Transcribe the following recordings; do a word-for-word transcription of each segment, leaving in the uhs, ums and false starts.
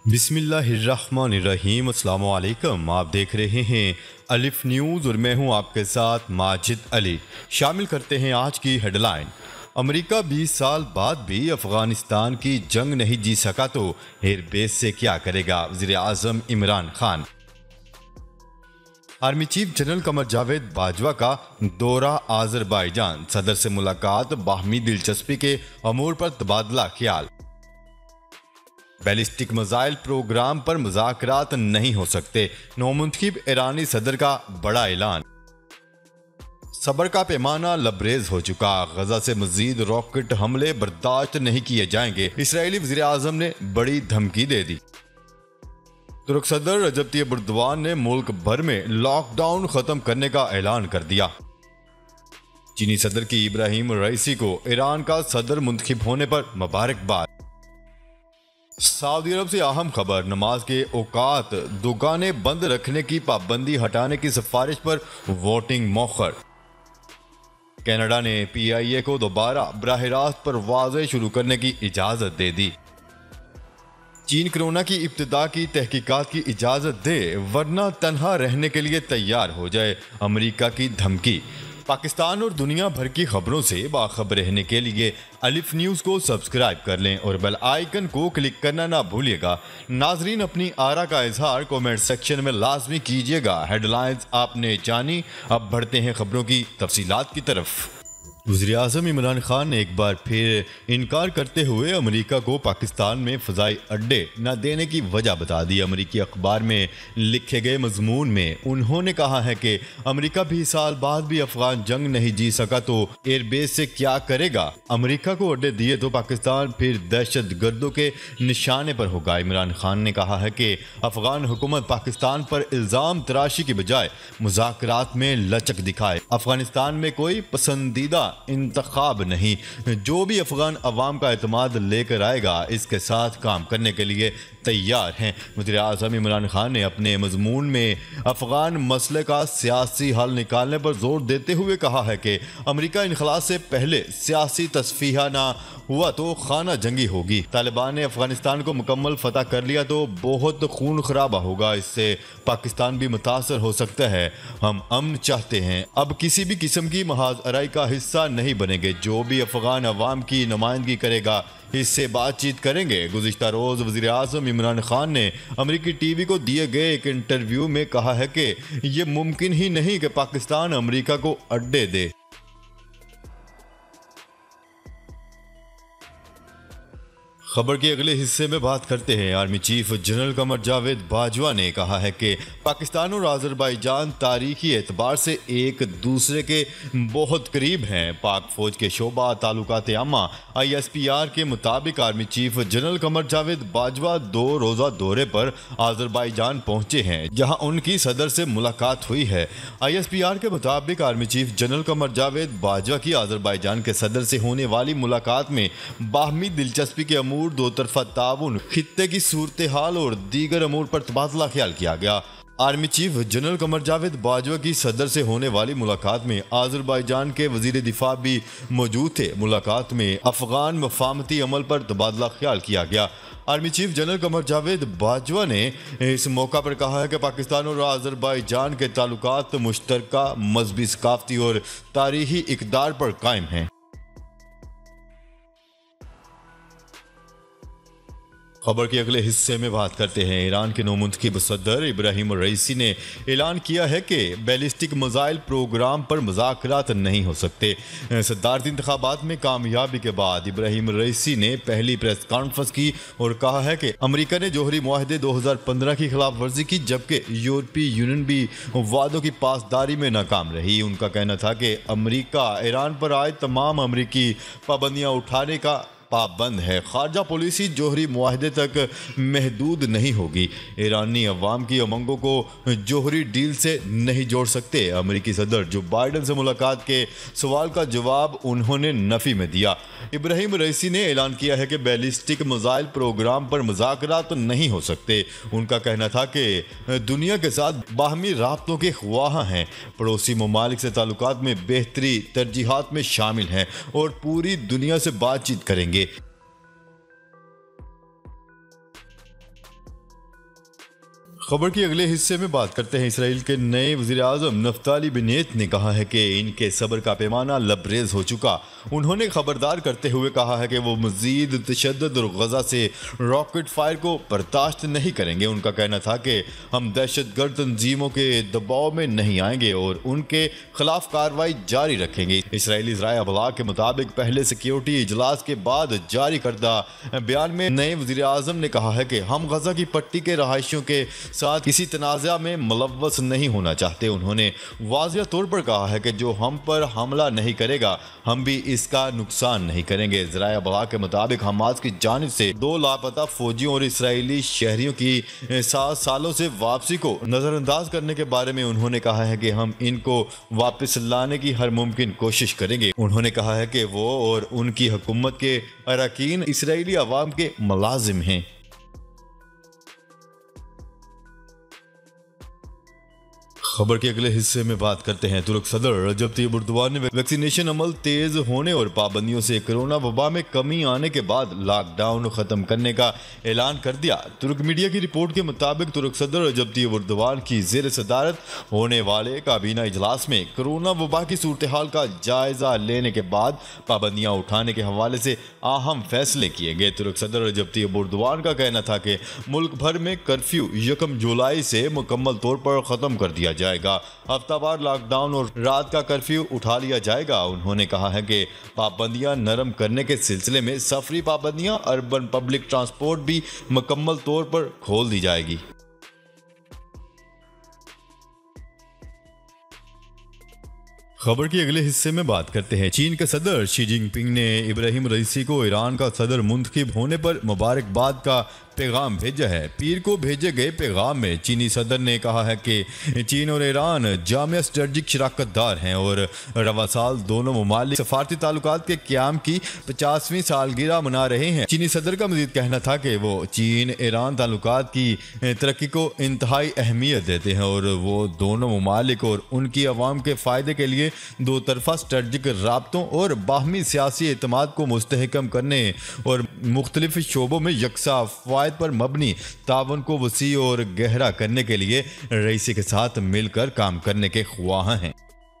बिस्मिल्लाहिर्रहमानिर्रहीम। अस्सलाम वालेकुम। आप देख रहे हैं अलिफ न्यूज़ और मैं हूं आपके साथ माजिद अली। शामिल करते हैं आज की हेडलाइन। अमेरिका बीस साल बाद भी अफगानिस्तान की जंग नहीं जीत सका तो एयरबेस से क्या करेगा, वज़ीर आज़म Imran Khan. Army chief general Qamar Javed Bajwa का दौरा आज़रबाईजान, सदर से मुलाकात, बाहमी दिलचस्पी के अमूर पर तबादला ख्याल। बैलिस्टिक मिसाइल प्रोग्राम पर मुज़ाकरात नहीं हो सकते, नौमुंतखब ईरानी सदर का बड़ा ऐलान। सब्र का पैमाना लबरेज हो चुका, गजा से मजीद रॉकेट हमले बर्दाश्त नहीं किए जाएंगे, इसराइली वज़ीर आज़म ने बड़ी धमकी दे दी। तुर्क सदर रजब तैयब एर्दोगान ने मुल्क भर में लॉकडाउन खत्म करने का ऐलान कर दिया। चीनी सदर की इब्राहिम रईसी को ईरान का सदर मुंतखब होने पर मुबारकबाद। सऊदी अरब से अहम खबर, नमाज के औकात दुकानें बंद रखने की पाबंदी हटाने की सिफारिश पर वोटिंग मौखर। कनाडा ने पी आई ए को दोबारा बराह रास्त परवाज़ें शुरू करने की इजाज़त दे दी। चीन कोरोना की इब्तिदा की तहकीकात की इजाज़त दे वरना तन्हा रहने के लिए तैयार हो जाए, अमेरिका की धमकी। पाकिस्तान और दुनिया भर की खबरों से बाखबर रहने के लिए अलिफ न्यूज़ को सब्सक्राइब कर लें और बेल आइकन को क्लिक करना ना भूलिएगा। नाजरीन, अपनी आरा का इजहार कमेंट सेक्शन में लाजमी कीजिएगा। हेडलाइंस आपने जानी, अब बढ़ते हैं खबरों की तफसीलात की तरफ। वज़ीर आज़म इमरान खान ने एक बार फिर इनकार करते हुए अमेरिका को पाकिस्तान में फ़ज़ाई अड्डे न देने की वजह बता दी। अमेरिकी अखबार में लिखे गए मजमून में उन्होंने कहा है कि अमेरिका बीस साल बाद भी अफगान जंग नहीं जीत सका तो एयरबेस से क्या करेगा। अमेरिका को अड्डे दिए तो पाकिस्तान फिर दहशत गर्दों के निशाने पर होगा। इमरान खान ने कहा है कि अफगान हुकूमत पाकिस्तान पर इल्ज़ाम तराशी की बजाय मुज़ाकरात में लचक दिखाए। अफगानिस्तान में कोई पसंदीदा इंतखाब नहीं, जो भी अफगान अवाम का एतमाद लेकर आएगा इसके साथ काम करने के लिए तैयार हैं। वज़ीर आज़म इमरान खान ने अपने मजमून में अफगान मसले का सियासी हल निकालने पर जोर देते हुए कहा है कि अमेरिका इनखला से पहले सियासी तस्फीहा ना हुआ तो खाना जंगी होगी। तालिबान ने अफगानिस्तान को मुकम्मल फतह कर लिया तो बहुत खून खराबा होगा, इससे पाकिस्तान भी मुतासर हो सकता है। हम अमन चाहते हैं, अब किसी भी किस्म की महाज अराई का हिस्सा नहीं बनेंगे। जो भी अफगान अवाम की नुमाइंदगी करेगा इससे बातचीत करेंगे। गुज़िश्ता रोज़ वज़ीर आज़म इमरान खान ने अमेरिकी टीवी को दिए गए एक इंटरव्यू में कहा है कि यह मुमकिन ही नहीं कि पाकिस्तान अमेरिका को अड्डे दे। खबर के अगले हिस्से में बात करते हैं। Army chief general Qamar Javed Bajwa ने कहा है कि पाकिस्तान और आज़रबाईजान तारीखी एतबार से एक दूसरे के बहुत करीब हैं। पाक फौज के शोबा ताल्लुकात आमा आई एस पी आर के मुताबिक army chief general Qamar Javed Bajwa दो रोज़ा दौरे पर आज़रबाईजान पहुंचे हैं, जहां उनकी सदर से मुलाकात हुई है। आई एस पी आर के मुताबिक army chief general Qamar Javed Bajwa की आज़रबाईजान के सदर से होने वाली मुलाकात में बाहमी दिलचस्पी के अमूर, दो तरफा ताउन, खित्ते की सूरत हाल और दीगर अमूर पर तबादला ख्याल किया गया। Army chief general Qamar Javed Bajwa की सदर से होने वाली मुलाकात में आज़रबाईजान के वजीर दिफा भी मौजूद थे। मुलाकात में अफगान मफाहमती अमल पर तबादला ख्याल किया गया। Army chief general Qamar Javed Bajwa ने इस मौका पर कहा है कि पाकिस्तान और आज़रबाईजान के ताल्लुकात मुश्तरका मजहबी, सकाफती और तारीखी इक़दार पर कायम हैं। खबर के अगले हिस्से में बात करते हैं। ईरान के नौमुंतखब सदर इब्राहिम रईसी ने ऐलान किया है कि बैलिस्टिक मिसाइल प्रोग्राम पर मुज़ाकरात नहीं हो सकते। सदारती इंतखाबात में कामयाबी के बाद इब्राहिम रईसी ने पहली प्रेस कॉन्फ्रेंस की और कहा है कि अमेरिका ने जौहरी मुआहदे दो हज़ार पंद्रह की खिलाफ वर्जी की, जबकि यूरोपीय यूनियन भी वादों की पासदारी में नाकाम रही। उनका कहना था कि अमेरिका ईरान पर आए तमाम अमेरिकी पाबंदियाँ उठाने का पाबंद है। खारजा पॉलिसी जौहरी मुआहदे तक महदूद नहीं होगी। ईरानी अवाम की उमंगों को जौहरी डील से नहीं जोड़ सकते। अमेरिकी सदर जो बाइडन से मुलाकात के सवाल का जवाब उन्होंने नफी में दिया। इब्राहिम रईसी ने ऐलान किया है कि बैलिस्टिक मिसाइल प्रोग्राम पर मुज़ाकरात नहीं हो सकते। उनका कहना था कि दुनिया के साथ बाहमी राब्तों के ख्वाह हैं, पड़ोसी ममालिक से ताल्लुकात में बेहतरी तरजीहात में शामिल हैं और पूरी दुनिया से बातचीत करेंगे। खबर के अगले हिस्से में बात करते हैं। इसराइल के नए वज़ीर आज़म नफ्ताली बेनेत ने कहा है कि इनके सब्र का पैमाना लबरेज हो चुका। उन्होंने खबरदार करते हुए कहा है कि वो मज़ीद तशद्दुद और गज़ा से रॉकेट फायर को बर्दाश्त नहीं करेंगे। उनका कहना था कि हम दहशतगर्द तंजीमों के दबाव में नहीं आएंगे और उनके खिलाफ कार्रवाई जारी रखेंगे। इसराइली ज़राए अबलाग के मुताबिक पहले सिक्योरिटी इजलास के बाद जारी करदा बयान में नए वज़ीर आज़म ने कहा है कि हम गज़ा की पट्टी के रहायशियों के साथ किसी तनाज़ा में मुलव्वस नहीं होना चाहते। उन्होंने वाज़िह तौर पर कहा है कि जो हम पर हमला नहीं करेगा हम भी इसका नुकसान नहीं करेंगे। ज़राए अबलाग के मुताबिक हमास की जानिब से दो लापता फौजियों और इसराइली शहरियों की सात सालों से वापसी को नज़रअंदाज करने के बारे में उन्होंने कहा है कि हम इनको वापस लाने की हर मुमकिन कोशिश करेंगे। उन्होंने कहा है कि वो और उनकी हुकूमत के अरकान इसराइली अवाम के मुलाजिम हैं। खबर के अगले हिस्से में बात करते हैं। तुर्क सदर रजब तैयब एर्दोगान ने वैक्सीनेशन अमल तेज होने और पाबंदियों से कोरोना वबा में कमी आने के बाद लॉकडाउन खत्म करने का ऐलान कर दिया। तुर्क मीडिया की रिपोर्ट के मुताबिक तुर्क सदर रजब तैयब एर्दोगान की ज़ेर सदारत होने वाले काबीना इजलास में कोरोना वबा की सूरत हाल का जायजा लेने के बाद पाबंदियां उठाने के हवाले से अहम फैसले किए गए। तुर्क सदर रजब तैयब एर्दोगान का कहना था कि मुल्क भर में कर्फ्यू यकम जुलाई से मुकम्मल तौर पर ख़त्म कर दिया जाए जाएगा। हफ्तावार लॉकडाउन और रात का कर्फ्यू उठा लिया जाएगा। उन्होंने कहा है कि पाबंदियां नरम करने के सिलसिले में सफरी पाबंदियां, अर्बन पब्लिक ट्रांसपोर्ट भी मुकम्मल तौर पर खोल दी जाएगी। खबर के अगले हिस्से में बात करते हैं। चीन के सदर शी जिनपिंग ने इब्राहिम रईसी को ईरान का सदर मुंतखब होने पर मुबारकबाद का पैगाम भेजा है। पीर को भेजे गए पैगाम में चीनी सदर ने कहा है कि चीन और ईरान जामिया स्ट्रेटजिक शराकतदार हैं और रवा साल दोनों ममालिक सफारती ताल्लुकात के क़याम की पचासवीं सालगिरह मना रहे हैं। चीनी सदर का मजीद कहना था कि वो चीन ईरान ताल्लुकात की तरक्की को इंतहाई अहमियत देते हैं और वो दोनों ममालिक और उनकी अवाम के फ़ायदे के लिए दो तरफा स्ट्रेटजिक राब्तों और बाहमी सियासी एतमाद को मुस्तहकम करने और मुख्तलिफ शोबों में यकसा पर मबनी तावन को वसी और गहरा करने के लिए रईसी के साथ मिलकर काम करने के ख्वाह हैं।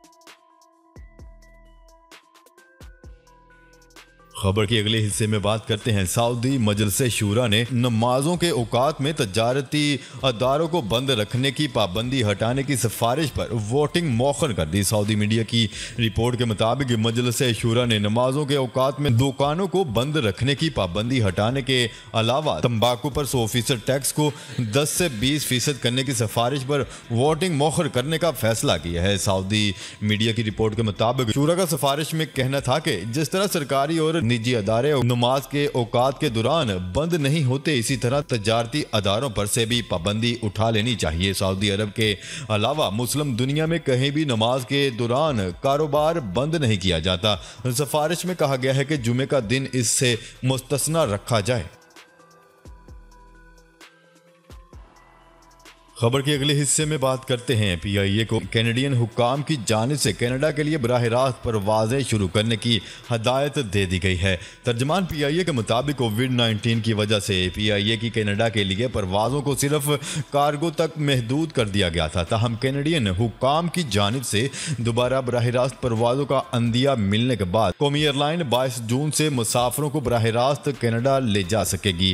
खबर के अगले हिस्से में बात करते हैं। सऊदी मजलिस शूरा ने नमाजों के औकात में तजारती अदारों को बंद रखने की पाबंदी हटाने की सिफारिश पर वोटिंग मौखर कर दी। सऊदी मीडिया की रिपोर्ट के मुताबिक मजलिस शूरा ने नमाजों के औकात में दुकानों को बंद रखने की पाबंदी हटाने के अलावा तंबाकू पर सौ फीसद टैक्स को दस से बीस फीसद करने की सिफारिश पर वोटिंग मौखर करने का फैसला किया है। सऊदी मीडिया की रिपोर्ट के मुताबिक शूरा का सिफारिश में कहना था कि जिस तरह सरकारी और निजी अदारे नमाज के औकात के दौरान बंद नहीं होते, इसी तरह तजारती अदारों पर से भी पाबंदी उठा लेनी चाहिए। सऊदी अरब के अलावा मुस्लिम दुनिया में कहीं भी नमाज के दौरान कारोबार बंद नहीं किया जाता। सिफारिश में कहा गया है कि जुमे का दिन इससे मुस्तस्ना रखा जाए। खबर के अगले हिस्से में बात करते हैं। पी आई ए को कैनेडियन हुक्काम की जानिब से कनाडा के लिए बराह रास्त परवाजें शुरू करने की हदायत दे दी गई है। तर्जमान पी आई ए के मुताबिक कोविड नाइन्टीन की वजह से पी आई ए की कनाडा के लिए परवाज़ों को सिर्फ कार्गो तक महदूद कर दिया गया था। ताहम कैनेडियन हुक्काम की जानिब से दोबारा बराह रास्त परवाज़ों का अंदिया मिलने के बाद कौमी एयरलाइन बाईस जून से मुसाफरों को बराह रास्त कनाडा ले जा सकेगी।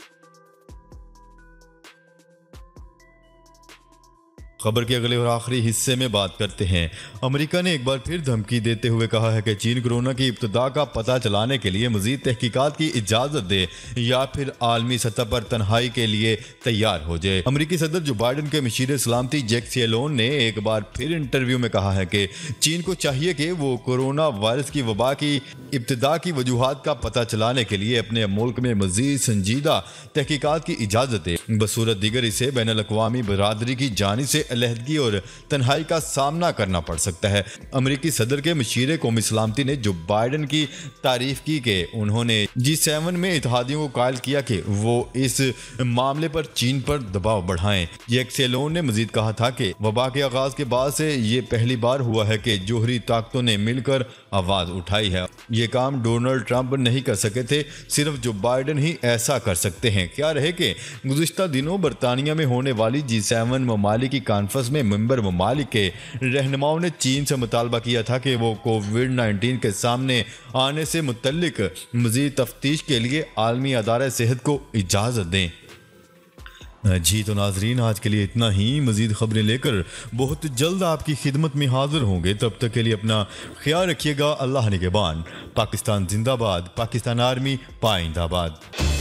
खबर के अगले और आखिरी हिस्से में बात करते हैं। अमेरिका ने एक बार फिर धमकी देते हुए कहा है कि चीन कोरोना की इब्तिदा का पता चलाने के लिए मजीद तहकीकात की इजाज़त दे या फिर आलमी सतह पर तन्हाई के लिए तैयार हो जाए। अमेरिकी सदर जो बाइडन के मशीर सलामती जैक सेलोन ने एक बार फिर इंटरव्यू में कहा है कि चीन को चाहिए कि वो कोरोना वायरस की वबा की इब्तिदा की वजूहात का पता चलाने के लिए अपने मुल्क में मजीद संजीदा तहकीकात की इजाज़त दे। बसूरत दीगर इसे बैन अल-अक़वामी बरादरी की जानिब से अलहदगी और तन्हाई का सामना करना पड़ सकता है। अमेरिकी सदर के मशीर कौमी सलामती ने जो बाइडन की तारीफ की कि उन्होंने जी सेवन में इत्तेहादियों को कायल किया कि वो इस मामले पर चीन पर दबाव बढ़ाएं। जैक सेलोन ने मजीद कहा था कि वबा के आगाज के बाद से ये पहली बार हुआ है कि जोहरी ताकतों ने मिलकर आवाज़ उठाई है। ये काम डोनाल्ड ट्रंप नहीं कर सके थे, सिर्फ जो बाइडन ही ऐसा कर सकते हैं। क्या रहे कि गुज़िश्ता दिनों बरतानिया में होने वाली जी सेवन ममालिक की कॉन्फ्रेंस में मेंबर ममालिक के रहनुमाओं ने चीन से मुतालबा किया था कि वो कोविड नाइन्टीन के सामने आने से मुतल्लिक मज़ीद तफ्तीश के लिए आलमी अदारे सेहत को इजाज़त दें। जी तो नाजरीन, आज के लिए इतना ही। मज़ीद खबरें लेकर बहुत जल्द आपकी खिदमत में हाजिर होंगे। तब तक के लिए अपना ख्याल रखिएगा। अल्लाह निगहबान। पाकिस्तान जिंदाबाद। पाकिस्तान आर्मी पाइंदाबाद।